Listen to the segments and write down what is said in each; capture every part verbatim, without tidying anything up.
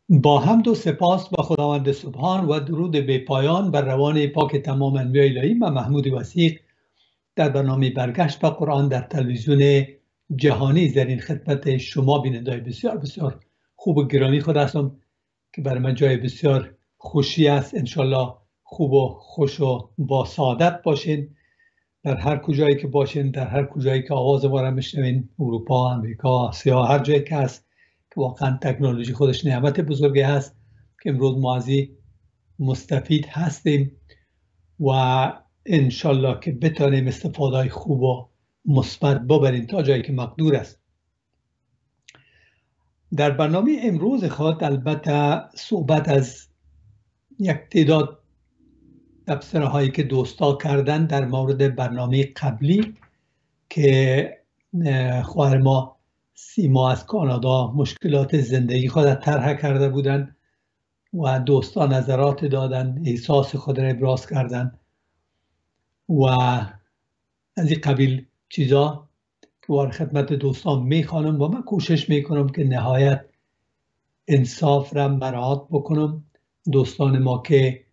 با حمد و سپاس با خداوند سبحان و درود بی پایان بر روان پاک تمام انبیاء الهی، من محمود وثیق در برنامه برگشت به قرآن در تلویزیون جهانی در این خدمت شما بینندگان بسیار بسیار خوب و گرامی خود هستم که برای من جای بسیار خوشی است. انشالله خوب و خوش و با سعادت باشین در هر کجایی که باشین، در هر کجایی که آواز ما را میشنوین، اروپا، امریکا، آسیا، هر جایی که هست که واقعا تکنولوژی خودش نعمت بزرگی هست که امروز ما از این مستفید هستیم و انشالله که بتانیم استفاده خوب و مثبت ببریم تا جایی که مقدور است. در برنامه امروز خود البته صحبت از یک تعداد تبصره هایی که دوستا کردن در مورد برنامه قبلی که خواهر ما سیما از کانادا مشکلات زندگی خود را طرح کرده بودن و دوستان نظرات دادن، احساس خود را ابراز کردن و از این قبیل چیزا که وار خدمت دوستان میخوانم و من کوشش میکنم که نهایت انصاف را مراعات بکنم. دوستان ما که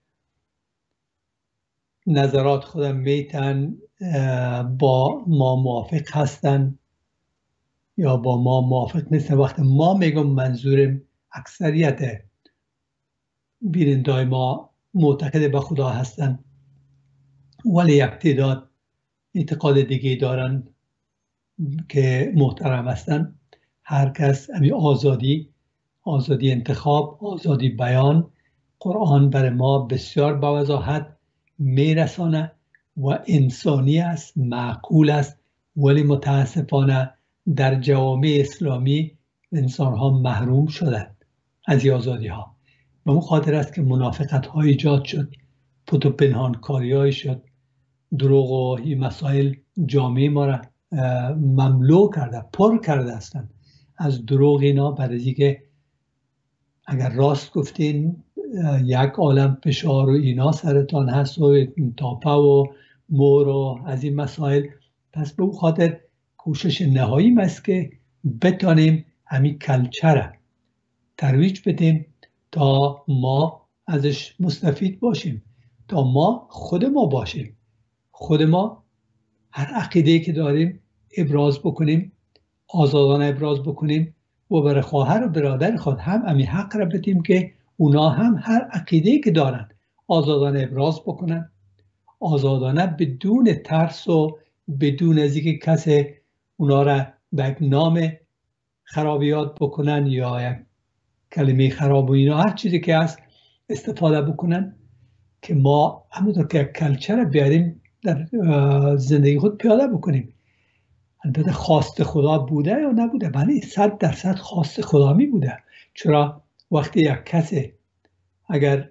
نظرات خودم میتن با ما موافق هستن یا با ما موافق نیستن. وقت ما میگم منظورم اکثریت بینندای ما معتقد به خدا هستن ولی یک تعداد اعتقاد دیگه دارن که محترم هستن. هر کس امی آزادی آزادی انتخاب، آزادی بیان قرآن برای ما بسیار با وضاحت میرسانه و انسانی است، معقول است، ولی متاسفانه در جوامع اسلامی انسان ها محروم شدند از این آزادی ها. به اون خاطر است که منافقت ها ایجاد شد، پت و پنهان کاری های شد، دروغ و این مسائل جامعه ما را مملو کرده، پر کرده هستند از دروغ اینا. برای اینکه اگر راست گفتین یک عالم فشار و اینا سرتان هست و تاپه و مور و از این مسائل. پس به اون خاطر کوشش نهاییم است که بتانیم همین کلچر ترویج بدیم تا ما ازش مستفید باشیم، تا ما خود ما باشیم، خود ما هر عقیده‌ای که داریم ابراز بکنیم، آزادانه ابراز بکنیم و برای خواهر و برادر خود هم امی حق را بدیم که اونا هم هر عقیده‌ای که دارن آزادانه ابراز بکنن، آزادانه بدون ترس و بدون از اینکه کسی اونا را به یک نام خرابیات بکنن یا یک کلمه خراب و اینا هر چیزی که هست استفاده بکنن، که ما همونطور که یک کلچر بیاریم در زندگی خود پیاده بکنیم. البته خواست خدا بوده یا نبوده؟ بله، صد درصد خواست خدا می بوده. چرا وقتی یک کسی اگر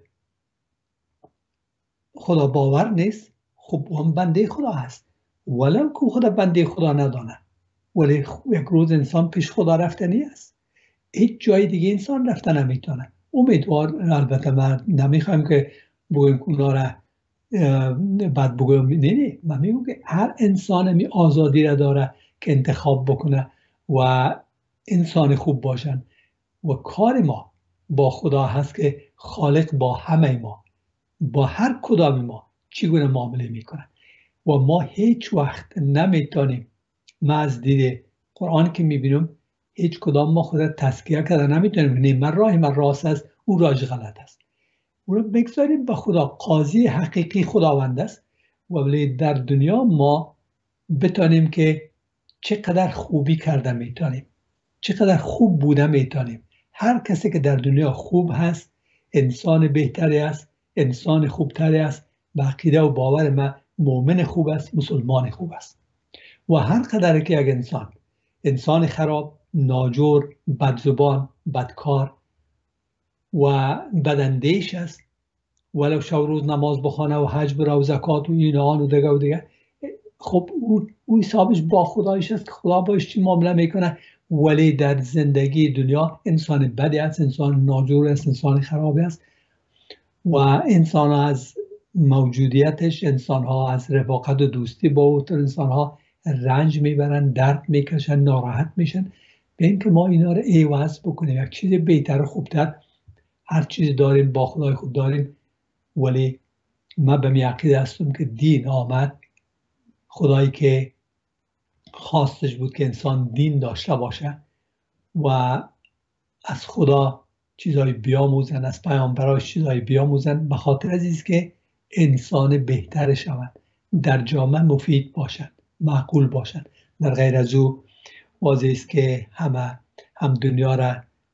خدا باور نیست، خب اون بنده خدا هست، ولو که خدا بنده خدا ندانه، ولی یک روز انسان پیش خدا رفتنی است، هیچ جای دیگه انسان رفتن نمیتونه. امیدوار البته من نمیخوام که بگویم اونا را بعد بگویم، نه نه، من میگم که هر انسان می آزادی را داره که انتخاب بکنه و انسان خوب باشن و کار ما با خدا هست که خالق با همه ما، با هر کدام ما چگونه معامله میکنه و ما هیچ وقت نمیتونیم. ما از دید قرآن که میبینیم هیچ کدام ما خود را تزکیه کرده نمیتونیم، نه من راه من راست است، او راهش غلط است. او رو بگذاریم به خدا. قاضی حقیقی خداوند است ولی در دنیا ما بتانیم که چقدر خوبی کرده میتونیم، چقدر خوب بوده میتونیم. هر کسی که در دنیا خوب هست انسان بهتری است، انسان خوبتری است. به عقیده و باور ما مؤمن خوب است، مسلمان خوب است. و هر قدر که یک انسان انسان خراب، ناجور، بدزبان، بدکار و بداندیش است، ولو شب روز نماز بخونه و حج بره و زکات و این آن و دیگه و دیگه، خب او, او حسابش با خدایش است که خدا باش چی معامله میکنه. ولی در زندگی دنیا انسان بدی است، انسان ناجور است، انسان خرابی است و انسان ها از موجودیتش، انسان ها از رفاقت و دوستی با او، انسان ها رنج میبرن، درد میکشن، ناراحت میشن. به اینکه ما اینا رو عوض بکنیم، یک چیز بهتر و خوبتر هر چیز داریم، با خدای خود داریم، ولی من به عقیده هستم که دین آمد، خدایی که خواستش بود که انسان دین داشته باشه و از خدا چیزایی بیاموزن، از پیامبراش چیزایی بیاموزن، به خاطر از این که انسان بهتر شوند، در جامعه مفید باشند، معقول باشند. در غیر از او واضح است که همه هم دنیا را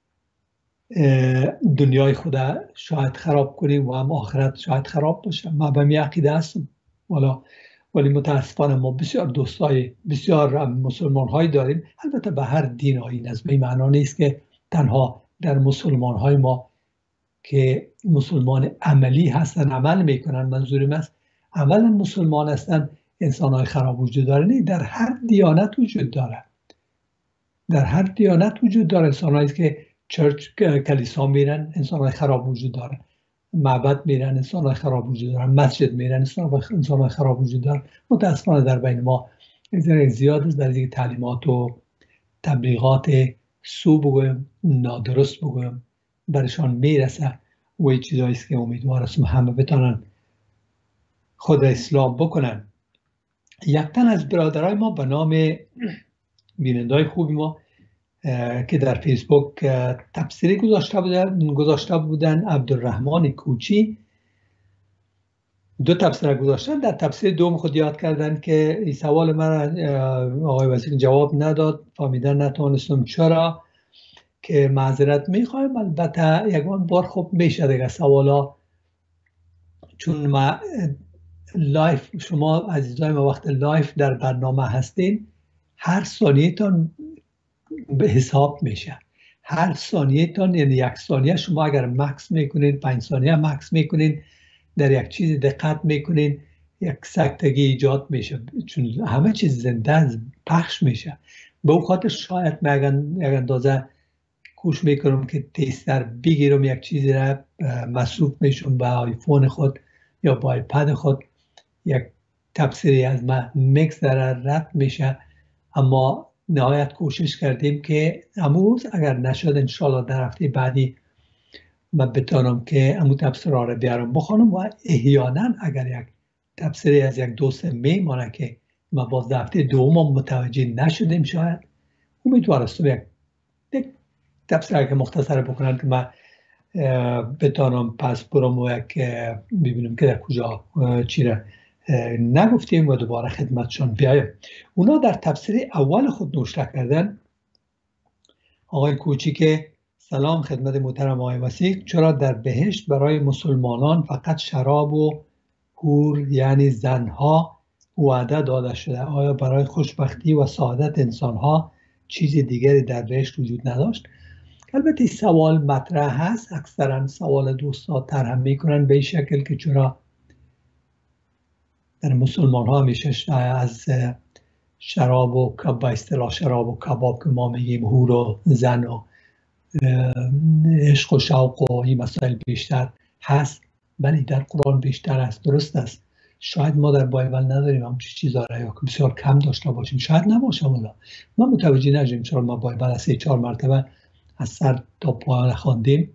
دنیای خدا شاید خراب کنیم و هم آخرت شاید خراب باشه. من به می عقیده هستم. والا ولی متاسفانه ما بسیار دوستای بسیار مسلمان هایی داریم، البته به هر دین این از به معنا نیست که تنها در مسلمان های ما که مسلمان عملی هستن، عمل میکنن، منظورم است عملا مسلمان هستن، انسان های خراب وجود داره. نه، در هر دیانت وجود داره، در هر دیانت وجود داره انسان هایی که چرچ کلیسا میرن، انسان های خراب وجود داره، معبد میرن، انسان های خراب وجود دارن، مسجد میرن، انسان های خراب وجود دارن. متاسفانه در بین ما زیاد است در این تعلیمات و تبلیغات سو بگویم، نادرست بگویم برشان میرسه و این چیزایی است که امیدوار هستم همه بتانن خود اسلام بکنن. یک تن از برادرای ما به نام بینندای خوبی ما که در فیسبوک تفسیری گذاشته بودن گذاشته بودن عبدالرحمن کوچی دو تفسیر گذاشتن. در تفسیر دوم خود یاد کردن که این سوال من آقای وزیر جواب نداد، فهمیدن نتونستم چرا، که معذرت میخوایم. البته یکان بار خوب میشه دیگه سوالا، چون ما لایف، شما عزیزای ما وقت لایف در برنامه هستین، هر ثانیه تان به حساب میشه. هر ثانیه تان یعنی یک ثانیه شما اگر مکس میکنین، پنج ثانیه مکس میکنین، در یک چیز دقت میکنین، یک سکتگی ایجاد میشه، چون همه چیز زنده پخش میشه. به اون خاطر شاید من یک اندازه کوش میکنم که تیستر بگیرم، یک چیزی را مصروف میشم با آیفون خود یا با آیپد خود، یک تفسیری از من میگذره، رد میشه. اما نهایت کوشش کردیم که امروز اگر نشد انشالله در هفته بعدی من بتانم که امو تفسیرها رو بیارم بخونم، و احیانا اگر یک تفسیری از یک دوست میمانه که ما باز هفته دوم متوجه نشدیم، شاید امیدوار هستم یک تفسیر که مختصر بکنن که من بتانم پس برم و یک ببینم که در کجا چی را نگفتیم و دوباره خدمتشان بیایم. اونا در تفسیر اول خود نوشته کردن، آقای کوچی که سلام خدمت محترم آقای وسیع، چرا در بهشت برای مسلمانان فقط شراب و حور یعنی زنها وعده داده شده؟ آیا برای خوشبختی و سعادت انسانها چیز دیگری در بهشت وجود نداشت؟ البته سوال مطرح هست، اکثرا سوال دوستا طرح میکنن به این شکل که چرا در مسلمان ها همیشه از شراب و با اصطلاح شراب و کباب که ما میگیم، حور و زن و عشق و شوق و این مسائل بیشتر هست. ولی در قرآن بیشتر است، درست است. شاید ما در بایبل نداریم همچین چیزا را، یا که بسیار کم داشته باشیم، شاید نباشه. والا ما متوجه نشدیم چرا ما بایبل از سه چهار مرتبه از سر تا پایان خواندیم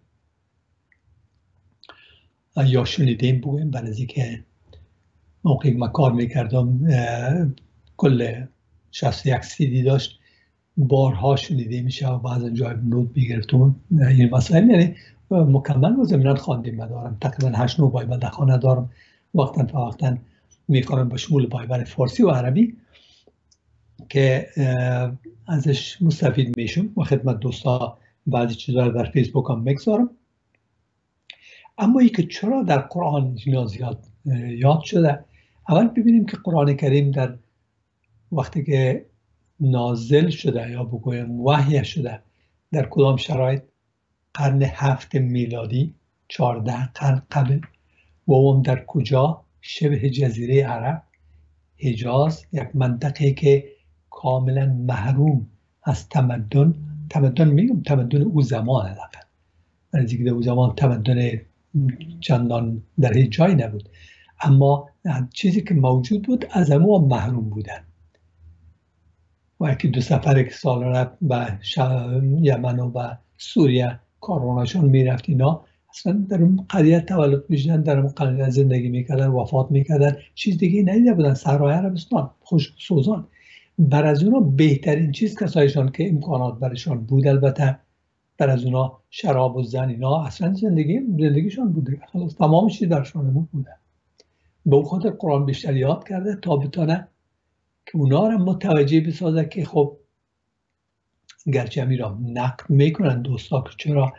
یا شنیدیم بگویم. برای که موقعی که من کار میکردم کل شصت و یک سیدی داشت، بارها شنیده میشه و بعضا جای نوت میگرفتم این مسائل، یعنی مکمل و ضمناً خواندیم. دارم تقریبا هشت نو بایبل در خانه دارم، وقتا فوقتا میخوانم به شمول بایبل فارسی و عربی که ازش مستفید میشم و خدمت دوستا بعضی چیزا رو در فیسبوک هم میگذارم. اما ای که چرا در قرآن اینا زیاد یاد شده، اول ببینیم که قرآن کریم در وقتی که نازل شده یا بگویم وحی شده در کدام شرایط؟ قرن هفت میلادی، چهارده قرن قبل. و اون در کجا؟ شبه جزیره عرب، حجاز، یک منطقه که کاملا محروم از تمدن. تمدن میگم تمدن او زمان لقد از دیگه او زمان تمدن چندان در هیچ جایی نبود، اما چیزی که موجود بود از امو محروم بودن. و یکی دو سفر که سال رفت به یمن و به سوریه کاروناشون میرفت، اینا اصلا در اون قریه تولد میشدن، در اون قریه زندگی میکردن، وفات میکردن، چیز دیگه ندیده بودن. صحرای عربستان خشک سوزان. بر از اونا بهترین چیز کسایشان که امکانات برشان بود، البته بر از اونا شراب و زن اینا اصلا زندگی زندگیشان بوده، خلاص تمام چیز برشان بوده. به اون خاطر قرآن بیشتر یاد کرده تا بتونه که اونا رو متوجه بسازه که خب گرچه میرم نقد میکنن دوستا که چرا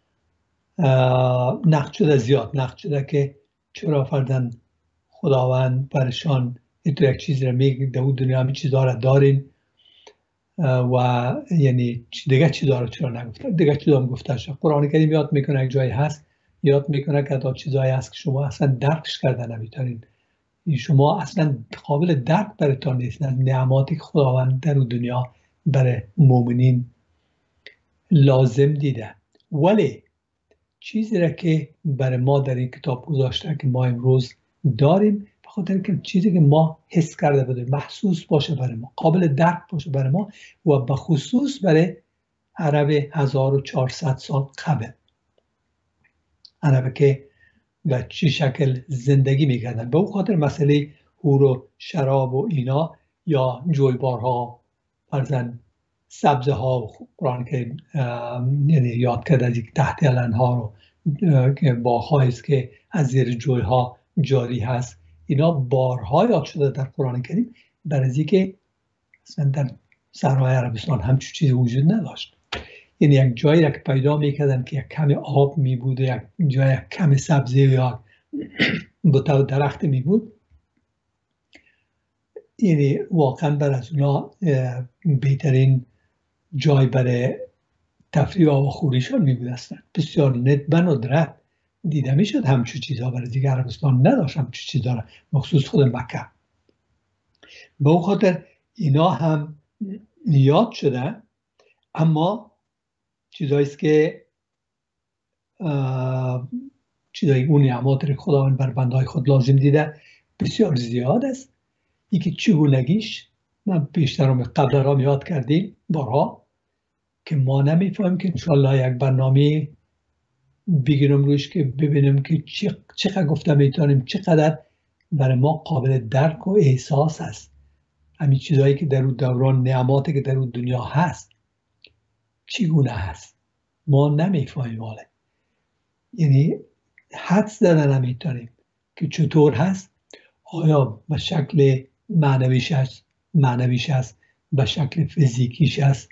نقد شده، زیاد نقد شده که چرا فردن خداوند برشان اینطور یک چیز رو میگه در دنیا همین چیزها رو دارین و یعنی دیگه چیزها رو چرا نگفته، دیگه چیزها هم گفته شد. قرآن کریم یاد میکنه یک جایی هست، یاد میکنه که تا چیزهایی هست که شما اصلا درکش کرده نمیتونین، شما اصلا قابل درک براتون نیست. نعماتی که خداوند در دنیا برای مؤمنین لازم دیده، ولی چیزی را که برای ما در این کتاب گذاشته که ما امروز داریم، به خاطر اینکه چیزی که ما حس کرده بودیم، محسوس باشه برای ما، قابل درک باشه برای ما، و به خصوص برای عرب هزار و چهارصد سال قبل، عرب که به چی شکل زندگی میکردن. به اون خاطر مسئله هور و شراب و اینا یا جویبارها، فرزن سبزه ها، قرآن که یعنی یاد کرده از یک تحت الانهار و باغ‌هایی است که از زیر جوی ها جاری هست، اینا بارها یاد شده در قرآن کریم، برای از اینکه اصلا در صحرای عربستان همچون چیزی وجود نداشت. یعنی یک جایی را که پیدا میکردن که یک کم آب می بود، یک جای یک کم سبزی یا بوته و درخت می بود، یعنی واقعا بر از اونا بهترین جای برای تفریح و خوریشان می بود. هستن بسیار ندرت دیده می شد همچون چیزها، برای دیگه عربستان نداشت همچون چیزها را، مخصوص خود مکه. به اون خاطر اینا هم یاد شده، اما چیزهاییست که چیزایی اون نعمات که خداوند بر بندهای خود لازم دیده بسیار زیاد است. یکی چگونگیش من بیشتر رو قبل را یاد کردیم بارها که ما نمیفهمیم که انشاءالله یک برنامه بگیرم روش که ببینیم که چقدر گفته میتونیم، چقدر برای ما قابل درک و احساس است همین چیزهایی که در اون دوران، نعماتی که در اون دنیا هست چگونه هست ما نمیفهمیم. حالا یعنی حدس زدن نمیتونیم که چطور هست، آیا به شکل معنویش هست، معنویش هست به شکل فیزیکیش هست،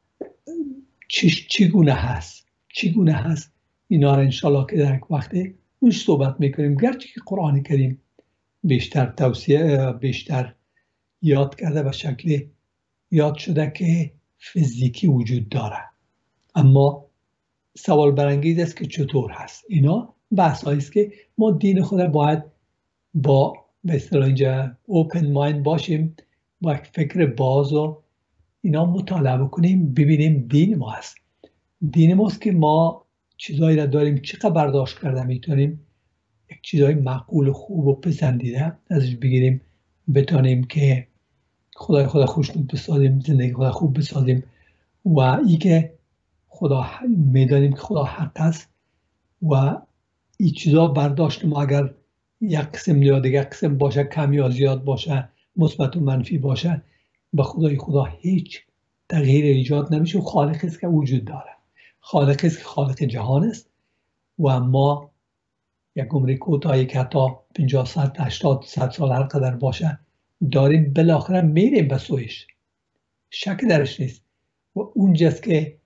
چگونه هست چگونه هست اینا را انشالله که در یک وقت روش صحبت میکنیم. گرچه که قرآن کریم بیشتر توصیه بیشتر یاد کرده به شکل یاد شده که فیزیکی وجود داره، اما سوال برانگیز است که چطور هست. اینا بحث هایی است که ما دین خود باید با به اصطلاح اینجا اوپن مایند باشیم، با یک فکر باز و اینا مطالعه کنیم، ببینیم دین ما هست. دین ماست که ما چیزایی را داریم چقدر برداشت کرده میتونیم یک چیزای معقول و خوب و پسندیده ازش بگیریم، بتونیم که خدای خدا خوشنود بسازیم، زندگی خدا خوب بسازیم، و ای که خدا میدانیم که خدا حق است و این چیزا برداشت ما اگر یک قسم یا دیگه قسم باشه، کم یا زیاد باشه، مثبت و منفی باشه، به خدای خدا هیچ تغییر ایجاد نمیشه. و خالق است که وجود داره، خالق است که خالق جهان است و ما یک عمر کوتاهی که حتی پنجاه سال هشتاد صد سال هر قدر باشه داریم، بالاخره میریم به سویش، شک درش نیست. و اونجاست که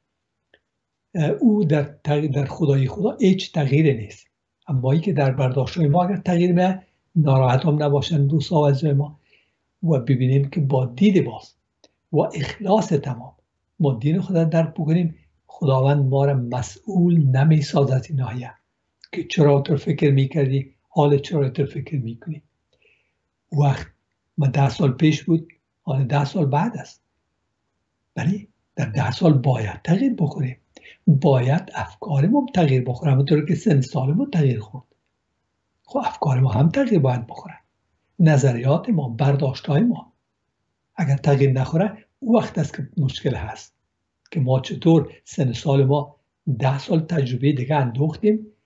او در در خدای خدا هیچ تغییر نیست. اما ای که در برداشت ما اگر تغییر میاد، ناراحت هم نباشن دوستا و عزیزای ما، و ببینیم که با دید باز و اخلاص تمام ما دین خدا درک بکنیم. خداوند ما را مسئول نمیسازد از این ناحیه که چرا تو فکر میکردی، حال چرا تو فکر میکنی. وقت ما ده سال پیش بود، حال ده سال بعد است، ولی در ده سال باید تغییر بکنیم، باید افکار ما تغییر بخوره، همونطور که سن سال ما تغییر خورد. خب افکار ما هم تغییر باید بخوره، نظریات ما، برداشت های ما اگر تغییر نخوره، او وقت است که مشکل هست که ما چطور سن سال ما ده سال تجربه دیگه اندوختیم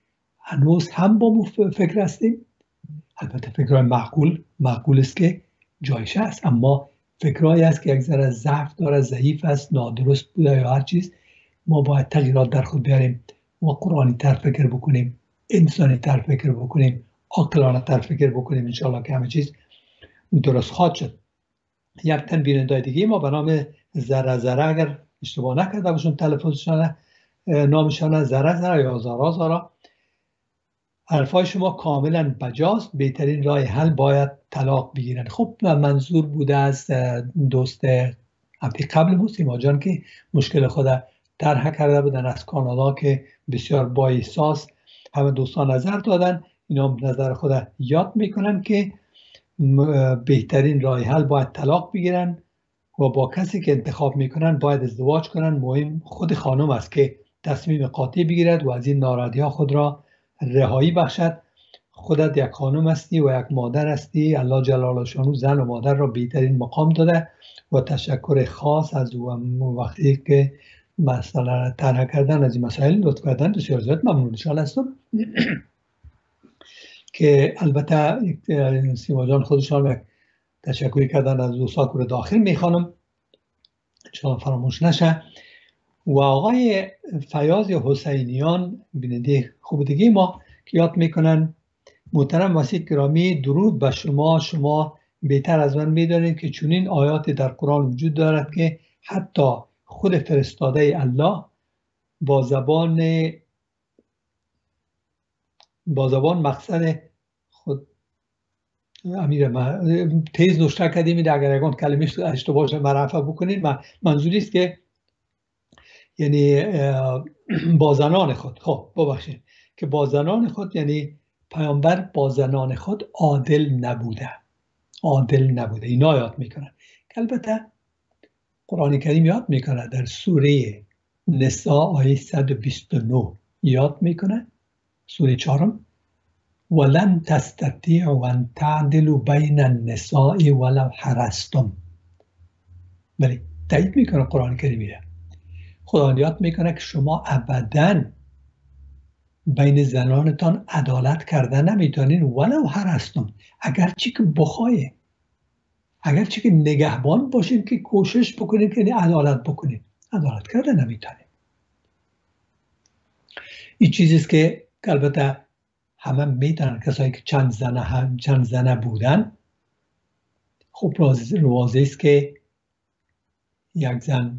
هنوز هم با فکر هستیم. البته فکرهای معقول معقول است که جایش هست، اما فکرهایی است که یک ذره ضعف داره، ضعیف است، نادرست بوده یا هر چیز. ما باید تغییرات در خود بیاریم و قرآنی تر فکر بکنیم، انسانی تر فکر بکنیم، عاقلانه تر فکر بکنیم. انشاءالله که همه چیز درست خواهد شد. یک تن بیننده دیگه ما به نام زره زره، اگر اشتباه نکرده باشم تلفظشان نامشان زره زره یا زارا زارا، حرفای شما کاملا بجاست، بهترین راه حل باید طلاق بگیرن. خب منظور بوده از دوست هفته قبل موسیما جان که مشکل خود طرح کرده بودن از کانادا که بسیار با احساس همه دوستان نظر دادن. اینا نظر خود یاد میکنن که بهترین راه حل باید طلاق بگیرن و با کسی که انتخاب میکنن باید ازدواج کنن. مهم خود خانم است که تصمیم قاطع بگیرد و از این ناراحتی ها خود را رهایی بخشد. خودت یک خانم هستی و یک مادر هستی. الله جلاله شانو زن و مادر را بهترین مقام داده و تشکر خاص از وقتی که مثلا طرح کردن از این مسائل لطف کردن بسیار زیاد ممنونشان هستم. که البته سیما جان خودشان تشکری کردن از دوستان که داخل میخوانم انشاءالله فراموش نشه. و آقای فیاض حسینیان بیننده خوب دیگه ما که یاد میکنن: محترم وسیع گرامی، درود به شما. شما بهتر از من میدانید که چنین آیات در قرآن وجود دارد که حتی خود فرستاده الله با زبان با زبان مقصد خود امیر ما تیز نوشته کردیم. اگر اگه کلمه اشتباهش مرفع بکنید، منظوری است که یعنی با زنان خود، خب ببخشید، که با زنان خود، یعنی پیامبر با زنان خود عادل نبوده، عادل نبوده. اینا یاد میکنن. البته قرآن کریم یاد میکنه در سوره نساء آیه صد و بیست و نه یاد میکنه، سوره چهارم: ولن تستطیعوا ان تعدلوا بین النساء ولو حرصتم. ولی تایید میکنه قرآن کریم، خدا یاد میکنه که شما ابداً بین زنانتان عدالت کردن نمیتونین ولو حرصتم، اگر چی که بخواید، اگر چی که نگهبان باشین که کوشش بکنین که عدالت بکنین، عدالت کردن نمیتونین. این چیزیست که البته همه میدونن، کسایی که چند زنه هم چند زنه بودن. خب واضح است که یک زن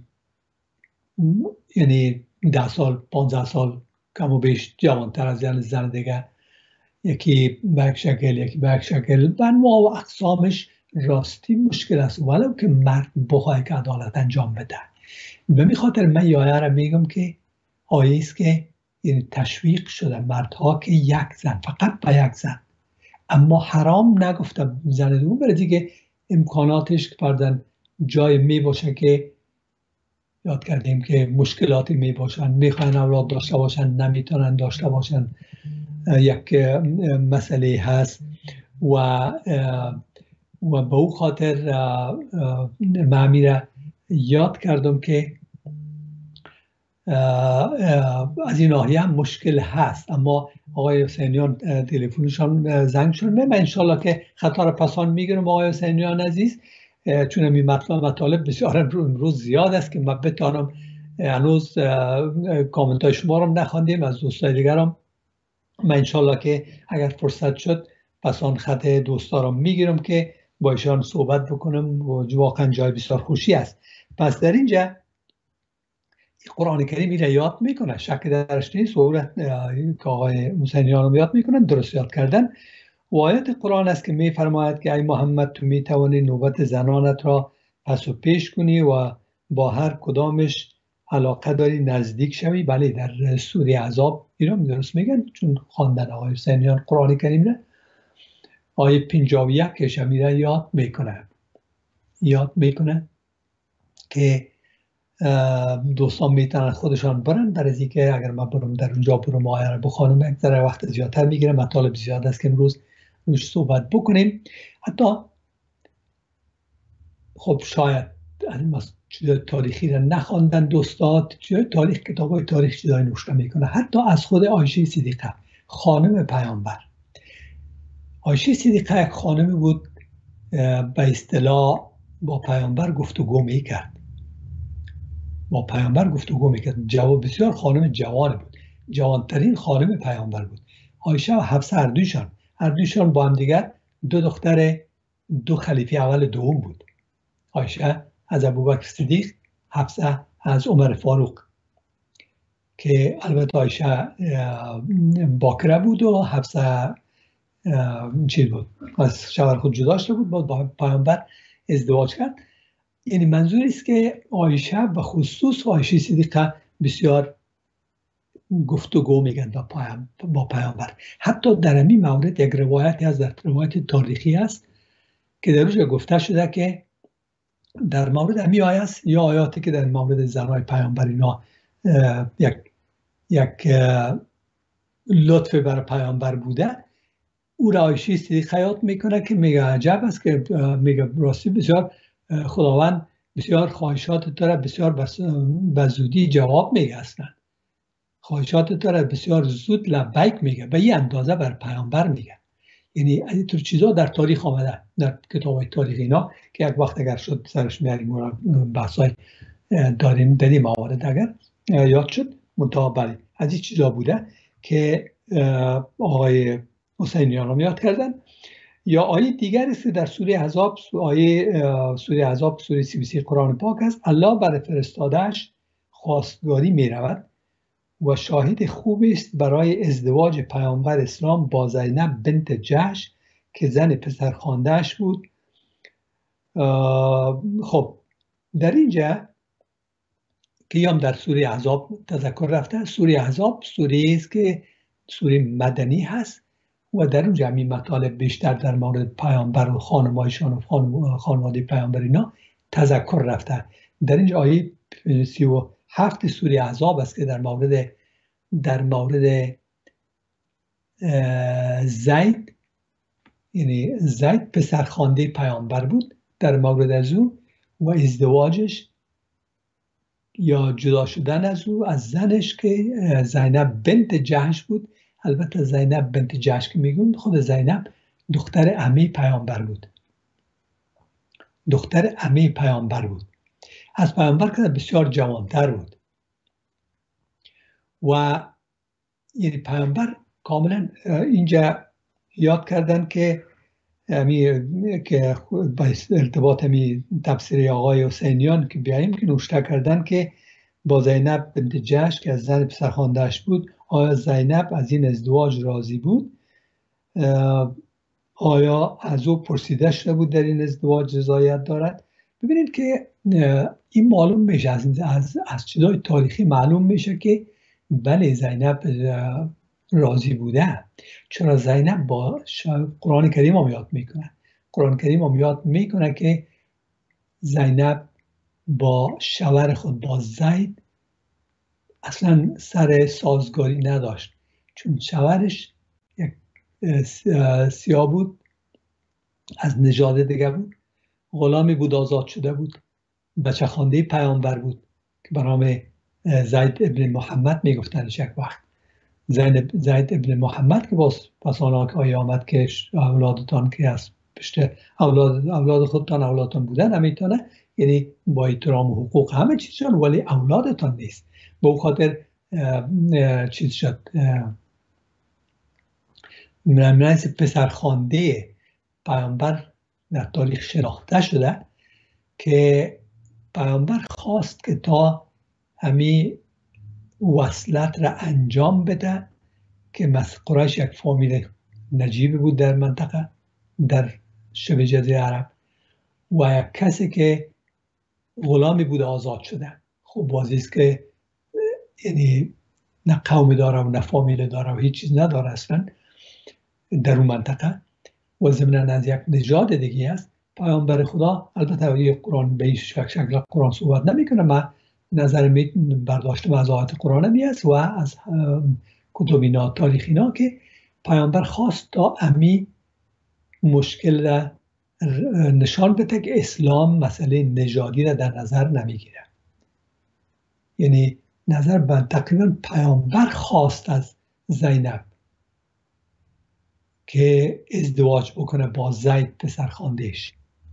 یعنی ده سال پانزده سال کم و بیش جوانتر از یعنی زن دیگه، یکی به یک شکل یکی به یک شکل، انواع و اقسامش راستی مشکل است، ولو که مرد بخواه که عدالت انجام بده. به می خاطر من یه آیه را میگم که آیه است که یعنی تشویق شده مردها که یک زن، فقط به یک زن، اما حرام نگفته زن دوم، برای دیگه امکاناتش که پردن جای می باشه که یاد کردیم که مشکلاتی می باشن، میخواین اولاد داشته باشن نمیتونن داشته باشن، یک مسئله هست. و و به او خاطر من میره یاد کردم که از این ناحیه هم مشکل هست. اما آقای حسینیان تلفنشان زنگ شد، من انشالله که خطا را پسان میگیرم آقای حسینیان عزیز، چون این مطلب مطالب بسیار امروز زیاد است که من بتانم. هنوز کامنت های شما رو نخواندیم از دوستای دیگرم. من انشالله که اگر فرصت شد پسان خط دوستا رو میگیرم که با ایشان صحبت بکنم و واقعا جای بسیار خوشی است. پس در اینجا قرآن کریم این یاد میکنه، شک درش نیست، و که آقای حسینیان یاد میکنن، درست یاد کردن. و آیت قرآن است که میفرماید که ای محمد تو میتوانی نوبت زنانت را پس و پیش کنی و با هر کدامش علاقه داری نزدیک شوی. بله در سوره عذاب اینا درست میگن، چون خواندن آقای حسینیان قرآن کریم نه، آیه پنجاه و یک که شمیره یاد میکنه یاد میکنه که دوستان میتونن خودشان برن، در از که اگر من برم در اونجا برم آیه را بخوانم یک ذره وقت زیادتر میگیره، مطالب زیاد است که امروز روش صحبت بکنیم. حتی خب شاید چیزای تاریخی را نخواندن دوستان، چیزای تاریخ، کتابای تاریخ چیزای نوشته میکنه، حتی از خود عایشه صدیقه خانم پیامبر. عایشه صدیقه یک خانمی بود به اصطلاح با پیامبر گفتگو میکرد با پیامبر گفتگو میکرد جواب بسیار خانم جوان بود، جوانترین خانم پیامبر بود. عایشه و حفصه هر دویشان هر دویشان با هم دیگر دو دختر دو خلیفه اول دوم بود. عایشه از ابوبکر صدیق، حفصه از عمر فاروق، که البته عایشه باکره بود و حفصه چیز بود، از شوهر خود جدا شده بود، با پیامبر ازدواج کرد. یعنی منظور است که عایشه و خصوص عایشه صدیقه بسیار گفتگو میگن با پیامبر. حتی در این مورد یک روایتی از در روایت تاریخی است که در روش گفته شده که در مورد امی آیه است یا آیاتی که در مورد زنای پیامبر اینا یک یک لطف برای پیامبر بوده، او را عایشه صدیقه یاد میکنه که میگه عجب است که میگه راستی بسیار خداوند بسیار خواهشات تو را بسیار به زودی جواب میگه، اصلا خواهشات تو را بسیار زود لبیک میگه، به این اندازه بر پیامبر میگه. یعنی از اینطور چیزا در تاریخ آمده، در کتاب‌های تاریخی اینا که یک وقت اگر شد سرش میاریم بحثای داریم در این موارد اگر یاد شد مطابقی از این چیزا بوده که آقای حسینیان رو یاد کردن. یا آیه دیگر است که در سوره احزاب، آیه سوره احزاب سوره سی و سه قرآن پاک است، الله بر فرستاده‌اش خواستگاری می رود و شاهد خوب است برای ازدواج پیامبر اسلام با زینب بنت جحش که زن پسرخوانده‌اش بود. خب در اینجا که هم در سوره احزاب تذکر رفته، سوره احزاب سوره است که سوره مدنی هست و در اونجا همین مطالب بیشتر در مورد پیامبر و خانمایشان و خانواده پیامبر اینا تذکر رفته. در اینجا آیه سی و هفت سوره احزاب است که در مورد در مورد زید، یعنی زید پسرخوانده پیامبر بود، در مورد از او و ازدواجش یا جدا شدن از او از زنش که زینب بنت جحش بود. البته زینب بنت جحش که میگون خود زینب دختر عمه پیامبر بود، دختر عمه پیامبر بود، از پیامبر که بسیار جوانتر بود و یعنی پیامبر کاملا اینجا یاد کردن که امی که با ارتباط امی تفسیر آقای حسینیان که بیاییم که نوشته کردن که با زینب بنت جحش که از زن پسرخوانده‌اش بود، آیا زینب از این ازدواج راضی بود؟ آیا از او پرسیده شده بود در این ازدواج رضایت دارد؟ ببینید که این معلوم میشه از از, از چیزای تاریخی معلوم میشه که بله زینب راضی بوده. چرا زینب با قرآن کریم هم یاد میکنه قرآن کریم هم یاد میکنه که زینب با شوهر خود با زید اصلا سر سازگاری نداشت، چون شوهرش یک سیاه بود، از نژاد دیگه بود، غلامی بود، آزاد شده بود، بچه خوانده پیامبر بود که به نام زید ابن محمد میگفتنش یک وقت. زید زید ابن محمد که باز پس آنها که آیه آمد که اولادتان که از پشت اولاد اولاد خودتان اولادتان بودن همیتانه، یعنی با احترام و حقوق همه چیزشان، ولی اولادتان نیست. به اون خاطر چیز شد منعیز پسرخوانده پیامبر در تاریخ شناخته شده که پیامبر خواست که تا همی وصلت را انجام بده که قریش یک فامیل نجیب بود در منطقه در شبه جزیره عرب و یک کسی که غلامی بود آزاد شده. خب بازیست که یعنی نه قومی داره و نه فامیل داره و هیچ چیز نداره اصلا در اون منطقه و ضمناً از یک نژاد دیگه است. پیامبر خدا البته یه قرآن به این شکل قرآن صحبت نمیکنه، من نظر می برداشتم از آیات قرآن می است و از کتبینا تاریخینا که پیامبر خواست تا امی مشکل را نشان بده که اسلام مسئله نژادی را در نظر نمیگیره. یعنی نظر به تقریبا پیامبر خواست از زینب که ازدواج بکنه با زید پسرخواندهش.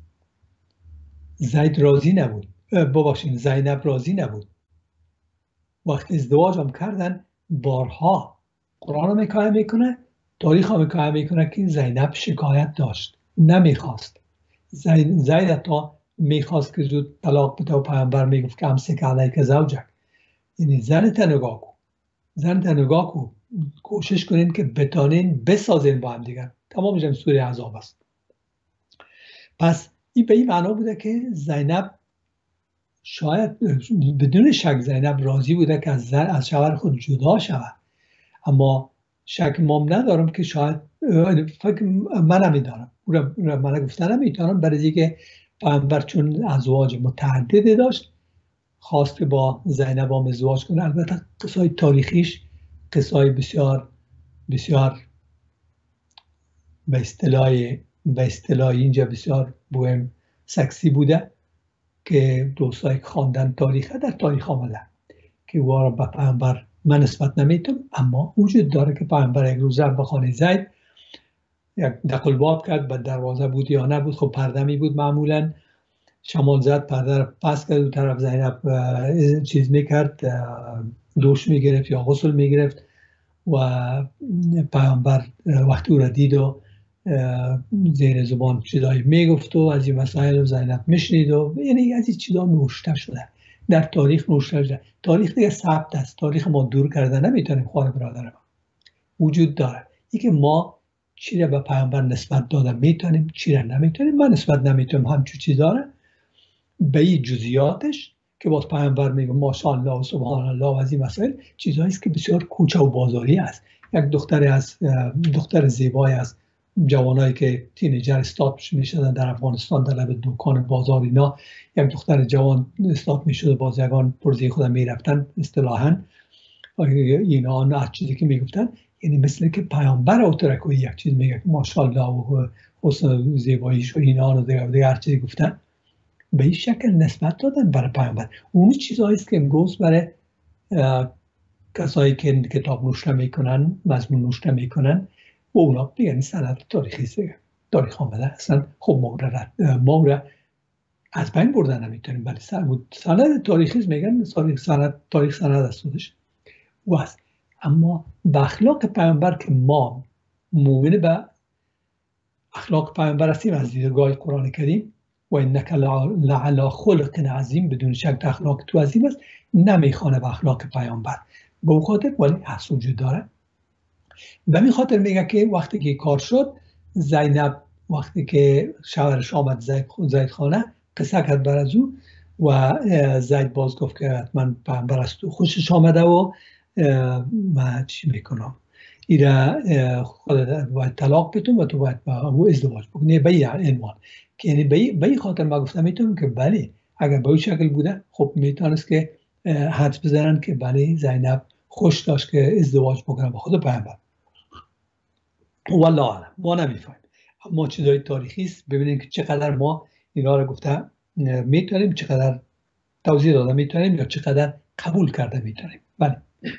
زید راضی نبود، ببخشید زینب راضی نبود. وقت ازدواج هم کردن بارها قرآن رو مکایه میکنه، تاریخ هم مکایه میکنه که زینب شکایت داشت، نمیخواست. زید, زید تا میخواست که زود طلاق بده و پیامبر میگفت که امسک علیک زوجک، یعنی زنت نگاه کن، زنت نگاه کن، کوشش کنین که بتانین بسازین با هم دیگر. تمام جمع سوره عذاب است. پس این به این معنا بوده که زینب شاید بدون شک زینب راضی بوده که از زن از شوهر خود جدا شود، اما شک مام ندارم که شاید فکر من نمیدانم او را من گفتن نمیتونم، برای اینکه پیامبر چون ازواج متعدد داشت خواست که با زینب هم ازدواج کنه. البته قصای تاریخیش قصای بسیار بسیار به اصطلاح به اصطلاح اینجا بسیار مهم سکسی بوده که دوستایی که خواندن تاریخ در تاریخ آمده که وارا به پیامبر من نسبت نمیتونم، اما وجود داره که پیامبر یک روز به خانه زید یک دقل باب کرد، به دروازه بود یا نبود، خب پرده می بود معمولا، شمال زد، پرده رو پس کرد و طرف زینب چیز میکرد، دوش میگرفت یا غسل میگرفت و پیامبر وقتی او را دید و زیر زبان چیزایی میگفت و از این مسائل زینب میشنید و یعنی از این چیزا نوشته شده در تاریخ، نوشته شده. تاریخ دیگه ثبت است، تاریخ ما دور کرده نمیتونیم. خواه برادر ما وجود داره ای که ما چی را به پیامبر نسبت داده میتونیم، چی را نمیتونیم. من نسبت نمیتونم همچون چیزا را به این جزئیاتش که باز پیامبر میگه ماشاءالله و سبحان الله و از این مسائل چیزایی است که بسیار کوچه و بازاری است. یک دختری از دختر زیبایی است، جوانایی که تینیجر استاد میشدن در افغانستان در لب دکان بازار اینا، یک دختر جوان استاد میشد، بازیگان پرزی خودم میرفتن اصطلاحاً اینا هر چیزی که میگفتن، یعنی مثل که پیامبر اوترکوی یک چیز میگه ماشاءالله و حسن زیباییش و اینا رو دیگه هر چیزی گفتن به این شکل نسبت دادن برای پیامبر. اون چیزایی است که امروز برای کسایی که کتاب نوشته میکنن، مضمون نوشته میکنن و اونا بیانی سند تاریخی است، تاریخ آمده اصلا خب ما را ما را از بین بردن نمیتونیم، ولی سند تاریخی است میگن سند تاریخ سند است خودش و است. اما به اخلاق پیامبر که ما مؤمن به اخلاق پیامبر هستیم از دیدگاه قرآن کریم و انک لعلی خلق عظیم، بدون شک اخلاق تو عظیم است، نمیخوانه به اخلاق پیامبر به اون خاطر، ولی حس وجود داره. به این خاطر میگه که وقتی که کار شد زینب وقتی که شوهرش آمد زید زید خانه قصه کرد بر از او و زید باز گفت که حتما پیامبر از تو خوشش آمده و من چی میکنم ایره خودت باید طلاق بتون و تو باید با او ازدواج بکنی به این عنوان که یعنی به این خاطر ما گفتم میتونم که بله اگر به این شکل بوده خب میتونست که حدس بزنن که بله زینب خوش داشت که ازدواج بکنه با خود پیامبر. والله اعلم ما نمیفهمیم، اما چیزای تاریخی است. ببینید که چقدر ما اینا رو گفته میتونیم، چقدر توضیح داده میتونیم یا چقدر قبول کرده میتونیم. بله.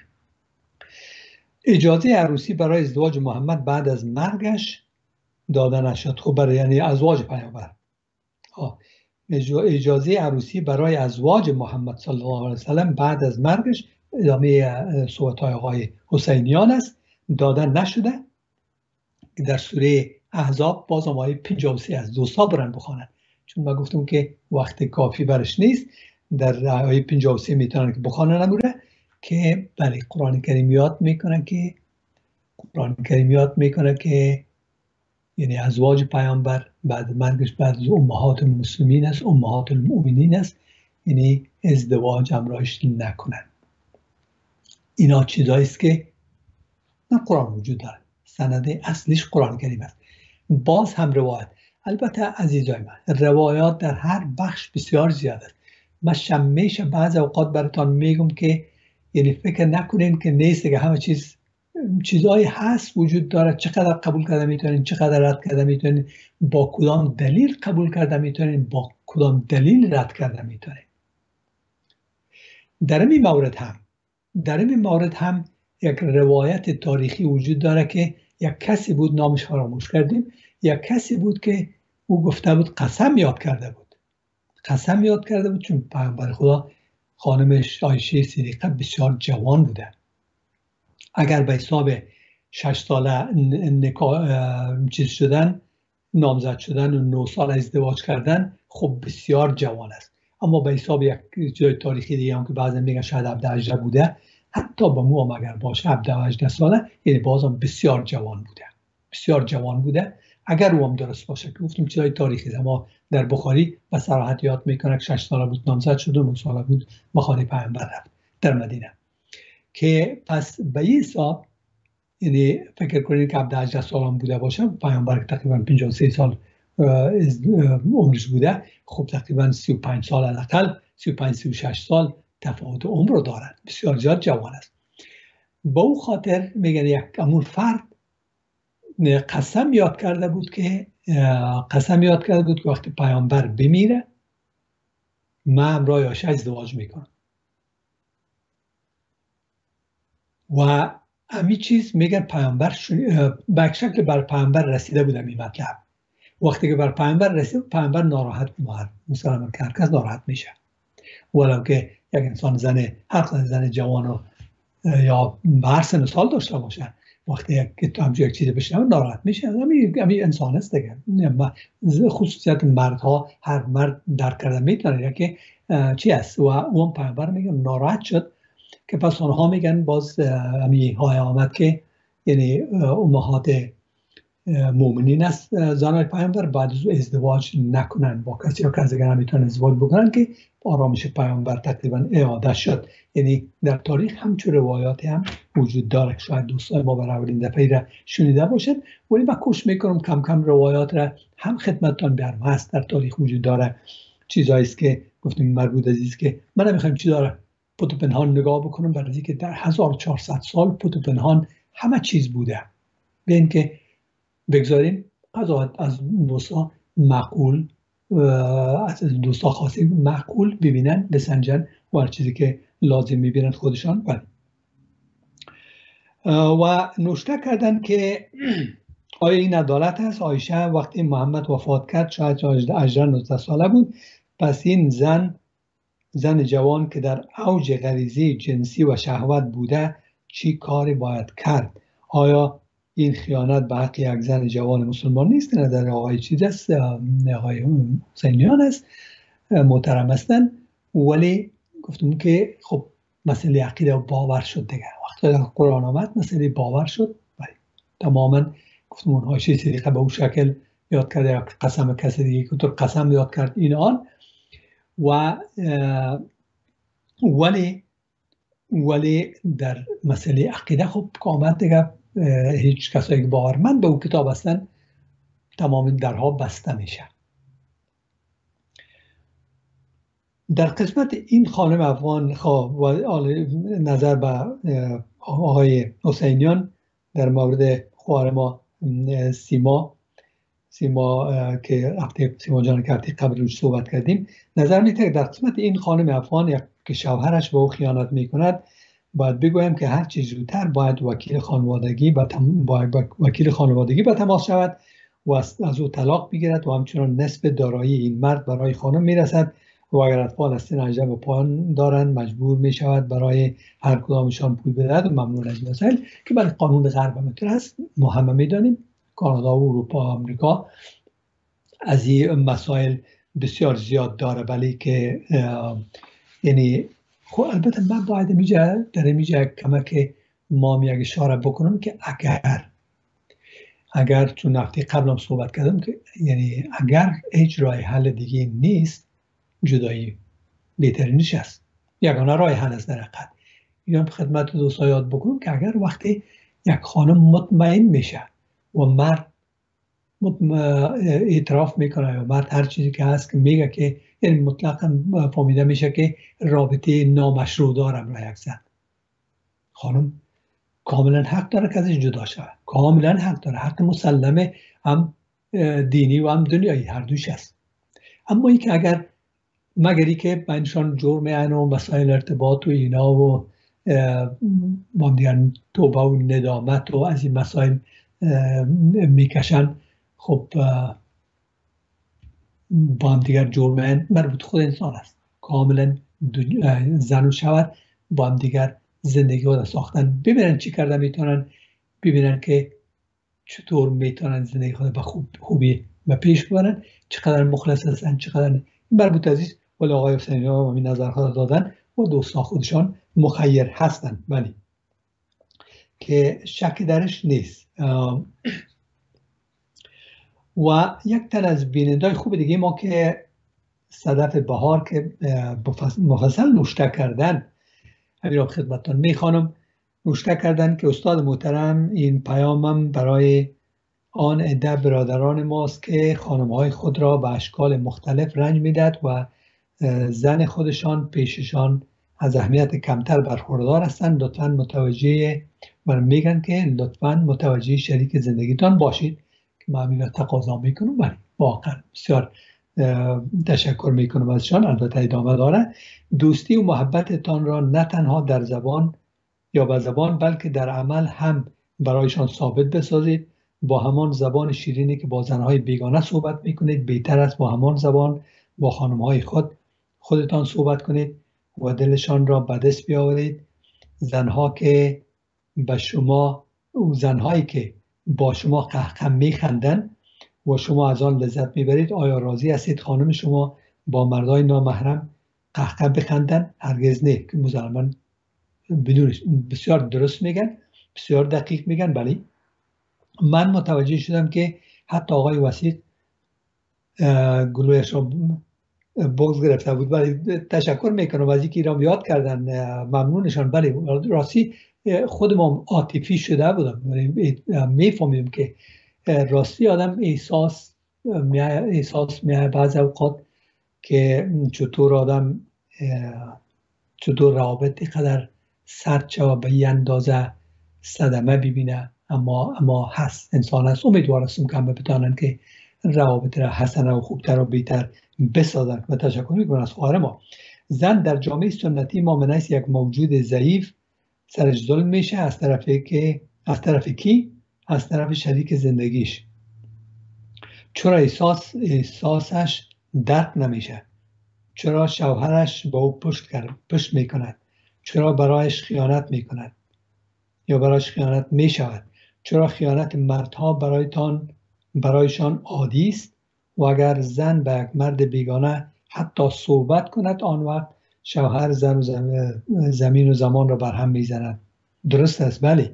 اجازه عروسی برای ازدواج محمد بعد از مرگش داده نشد. خب برای یعنی ازواج پیامبر اجازه عروسی برای ازواج محمد صلی الله علیه وسلم بعد از مرگش ادامه صحبت‌های آقای حسینیان است، داده نشده. در سوره احزاب باز هم آیه پنجاه و سه از دوستا برن بخونن، چون ما گفتم که وقت کافی برش نیست. در آیه پنجاه و سه میتونن که بخونن نموره که برای قرآن کریم یاد میکنه که قرآن کریم یاد میکنه که یعنی ازواج پیامبر بعد مرگش بعد از امهات المسلمین است، امهات المؤمنین است، یعنی ازدواج همراهش نکنن. اینا چیزایی است که نه قرآن وجود داره، سند اصلیش قرآن کریم است. باز هم روایت، البته عزیزای من روایات در هر بخش بسیار زیاد است. من شمیش بعض اوقات براتون میگم که یعنی فکر نکنین که نیست که همه چیز چیزایی هست وجود داره، چقدر قبول کرده میتونین، چقدر رد کرده میتونین، با کدام دلیل قبول کرده میتونین، با کدام دلیل رد کرده میتونین. در این مورد هم در این مورد هم یک روایت تاریخی وجود داره که یک کسی بود، نامش فراموش کردیم، یک کسی بود که او گفته بود قسم یاد کرده بود قسم یاد کرده بود چون پیامبر خدا خانمش عایشه صدیقه بسیار جوان بوده. اگر به حساب شش ساله نکاح چیز شدن، نامزد شدن و نه سال ازدواج کردن، خب بسیار جوان است. اما به حساب یک جای تاریخی دیگه هم که بعضا میگن شاید هفده هجده بوده، حتی با مو هم اگر باشه هفده هجده ساله، یعنی بازم بسیار جوان بوده بسیار جوان بوده اگر او هم درست باشه که گفتیم چیزای تاریخی. اما در بخاری به صراحت یاد میکنه که شش ساله بود نامزد شد و نه ساله بود به خانه پیامبر رفت در مدینه. که پس به این حساب یعنی فکر کنید که هفده هجده سال هم بوده باشه، پیامبر تقریبا پنجاه و سه سال عمرش بوده، خب تقریبا سی و پنج سال حداقل سی و پنج سی و شش سال تفاوت عمر رو دارد، بسیار زیاد جوان است. با او خاطر میگن یک امور فرد قسم یاد کرده بود که قسم یاد کرده بود که وقتی پیامبر بمیره من همراه عایشه ازدواج میکنم. و همین چیز میگن پیامبر به شکل بر پیامبر رسیده بود این مطلب. وقتی که بر پیامبر رسید، پیامبر ناراحت بود، مثلا که هر کس ناراحت میشه، ولو که یک انسان زن هر قدر زن جوان و یا هر سن سال داشته باشه، وقتی یک همچین یک چیزی بشنوه ناراحت میشه. همین همین انسان است دیگه. خصوصیت مردها، هر مرد درک کرده میتونه که چی است. و اون پیامبر میگه ناراحت شد که پس آنها میگن باز همین های آمد که یعنی امهات مؤمنین است زنای پیامبر بعد از ازدواج نکنن با کسی یا کسی دیگه نمیتونن ازدواج بکنن که آرامش پیامبر تقریبا اعاده شد. یعنی در تاریخ همچون روایاتی هم وجود داره، شاید دوستان ما برای اولین دفعه را شنیده باشد، ولی من کوشش میکنم کم کم روایات را هم خدمتتان بیارم. هست در تاریخ وجود داره چیزایی است که گفتیم مربوط عزیز که من نمیخوام چی داره پت و پنهان نگاه بکنم، برای اینکه در هزار و چهارصد سال پت و پنهان همه چیز بوده. به اینکه بگذاریم قضاوت از دوستا معقول از دوستا خاصی معقول ببینن، بسنجن و هر چیزی که لازم میبینن خودشان بله. و نوشته کردن که آیا این عدالت است؟ عایشه وقتی محمد وفات کرد شاید هجده نوزده ساله بود، پس این زن زن جوان که در اوج غریزه جنسی و شهوت بوده چی کاری باید کرد؟ آیا این خیانت به حق یک زن جوان مسلمان نیست؟ نظر آقای چیز است، آقای حسینیان است، محترم هستند. ولی گفتم که خب مسئله عقیده و باور شد دیگه. وقتی قرآن آمد مسئله باور شد. تماما گفتم اون عایشه صدیقه به اون شکل یاد کرده، قسم کسی دیگه که تو قسم یاد کرد این آن. و ولی ولی در مسئله عقیده خب آمد دیگه، هیچ کسایی که باورمند به اون کتاب هستن تمام درها بسته میشه. در قسمت این خانم افغان خواه و نظر به آقای حسینیان در مورد خواهر ما سیما سیما که هفته سیما جان که هفته قبل روش صحبت کردیم، نظر میده در قسمت این خانم افغان که شوهرش به او خیانت میکند، باید بگویم که هر چه زودتر باید وکیل خانوادگی با تم... باید وکیل خانوادگی به تماس شود و از او طلاق بگیرد و همچنان نصف دارایی این مرد برای خانم میرسد و اگر اطفال از سن هجده به پایان دارند مجبور می شود برای هر کدامشان پول بدهد و ممنون از مسائل که برای قانون غرب هم هست. ما همه میدانیم کانادا و اروپا و امریکا از این مسائل بسیار زیاد داره، ولی که یعنی خب البته من باید میجا در میجا کمک ما یک اشاره بکنم که اگر اگر چون هفته قبلم صحبت کردم که یعنی اگر هیچ راه حل دیگه نیست جدایی بهترینش است، یگانه راه حل است در حقیقت. یا خدمت دوستا یاد بکنم که اگر وقتی یک خانم مطمئن میشه و مرد اعتراف میکنه یا مرد هر چیزی که هست که میگه که یعنی مطلقا فهمیده میشه که رابطه نامشروع دارم را یک زن، خانم کاملا حق داره که ازش جدا شود، کاملا حق داره، حق مسلمه هم دینی و هم دنیایی هر دوش است. اما این که اگر مگری که بینشان جرم عین و مسائل ارتباط و اینا و با دیگر توبه و ندامت و از این مسائل میکشن، خب با هم دیگر جرمن مربوط خود انسان است. کاملا زن و شوهر با هم دیگر زندگی خود ساختن، ببینن چی کردن میتونن، ببینن که چطور میتونن زندگی خود به خوب خوبی و پیش ببرن، چقدر مخلص هستن، چقدر مربوط عزیز. ولی آقای حسینی ها همین نظر خود دادن و دوستان خودشان مخیر هستن، ولی که شک درش نیست. و یک تن از بینندای خوب دیگه ما که صدف بهار که مفصل نوشته کردن، همین را خدمتتان میخوانم. نوشته کردن که استاد محترم، این پیامم برای آن عده برادران ماست که خانم‌های خود را به اشکال مختلف رنج میدهد و زن خودشان پیششان از اهمیت کمتر برخوردار هستند. لطفاً متوجه و میگن که لطفاً متوجه شریک زندگیتان باشید، که من همین را تقاضا میکنم. ولی واقعا بسیار تشکر میکنم ازشان. البته ادامه داره. دوستی و محبتتان را نه تنها در زبان یا به زبان بلکه در عمل هم برایشان ثابت بسازید. با همان زبان شیرینی که با زنهای بیگانه صحبت میکنید، بهتر است با همان زبان با خانمهای خود خودتان صحبت کنید و دلشان را به دست بیاورید. زنها که به شما زنهایی که با شما قهقه میخندن و شما از آن لذت میبرید، آیا راضی هستید خانم شما با مردای نامحرم قهقه بخندن؟ هرگز نه. که مسلمان بدون بسیار درست میگن، بسیار دقیق میگن. ولی من متوجه شدم که حتی آقای وسیق گلویش را بغض گرفته بود. ولی تشکر میکنم از اینکه را یاد کردن، ممنونشان. ولی راستی خود ما عاطفی شده بودم، میفهمیم که راستی آدم احساس احساس میه بعض اوقات که چطور آدم چطور روابط قدر سرد شد به این اندازه صدمه ببینه. اما اما هست، انسان هست. امیدوار هستم که همه بتانن که روابط را حسنه و خوبتر و بهتر بسازن. و تشکر میکنم از خواهر ما. زن در جامعه سنتی ما منیس یک موجود ضعیف سرش ظلم میشه از طرفی که از طرف کی؟ از طرف شریک زندگیش. چرا احساس احساسش درک نمیشه؟ چرا شوهرش با او پشت پشت میکند؟ چرا برایش خیانت میکند یا برایش خیانت میشود؟ چرا خیانت مردها برایتان برایشان عادی است و اگر زن به یک مرد بیگانه حتی صحبت کند، آن وقت شوهر زن و زمین و زمان را برهم میزند؟ درست است. بله.